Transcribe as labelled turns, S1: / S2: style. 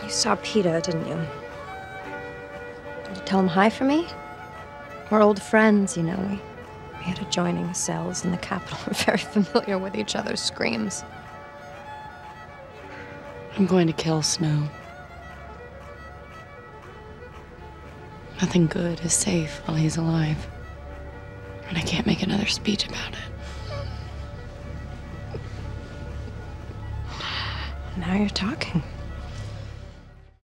S1: You saw Peter, didn't you? Did you tell him hi for me? We're old friends, you know. We had adjoining cells in the Capitol. We're very familiar with each other's screams.
S2: I'm going to kill Snow. Nothing good is safe while he's alive. And I can't make another speech about it.
S1: Now you're talking.